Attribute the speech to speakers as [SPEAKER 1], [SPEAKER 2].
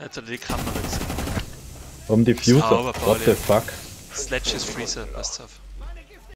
[SPEAKER 1] Jetzt hat er die Kamera gesehen.
[SPEAKER 2] Warum Diffuser?
[SPEAKER 1] Sauber,
[SPEAKER 2] What
[SPEAKER 1] Pauli.
[SPEAKER 2] the fuck?
[SPEAKER 1] Sledge ist Freezer, passt auf.